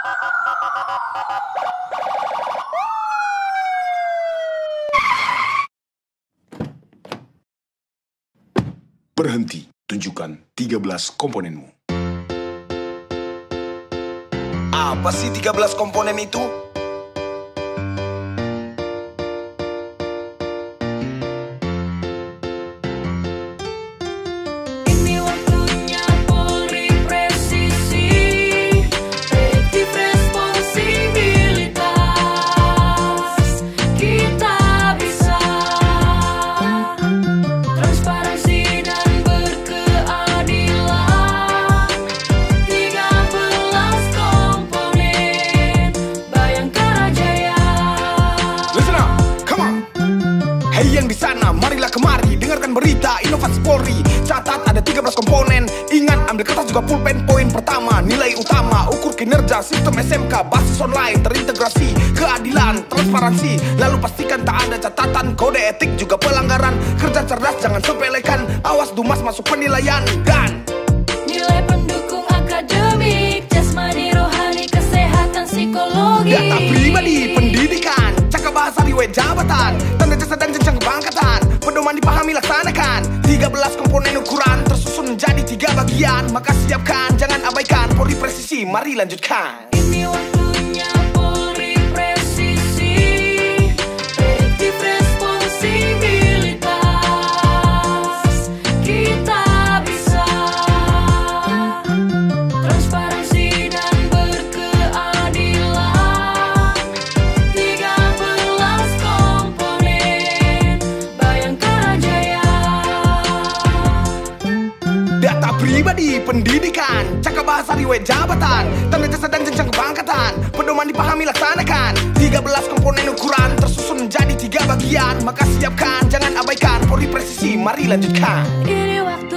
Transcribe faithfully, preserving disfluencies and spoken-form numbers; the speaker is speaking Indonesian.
Berhenti, tunjukkan tiga belas komponenmu. Apa sih tiga belas komponen itu? Yang di sana, marilah kemari dengarkan berita inovasi Polri. Catat ada tiga belas komponen. Ingat ambil kertas juga pulpen. Poin pertama, nilai utama ukur kinerja sistem S M K basis online terintegrasi, keadilan, transparansi. Lalu pastikan tak ada catatan kode etik juga pelanggaran. Kerja cerdas jangan sepelekan. Awas dumas masuk penilaian. Dan nilai pendukung akademik, jasmani, rohani, kesehatan, psikologi. data pribadi, pendidikan, cakap bahasa riwayat jabatan, tanda jasa dan jenjang kebangkatan, pedoman dipahami laksanakan. Tiga belas komponen ukuran tersusun menjadi tiga bagian. Maka siapkan, jangan abaikan. Polri presisi, mari lanjutkan. Ini waktunya Polri presisi, prediktif responsibilitas. Kita bisa transparansi dan berkeadilan. Tiga belas komponen Bayangkara Jaya. Data pribadi, pendidikan, cakap bahasa riwayat jabatan, tanda jasa dan jenjang kebangkatan, pedoman dipahami laksanakan. Tiga belas komponen ukuran tersusun menjadi tiga bagian. Maka siapkan, jangan abaikan. Polri presisi, mari lanjutkan. Ini waktu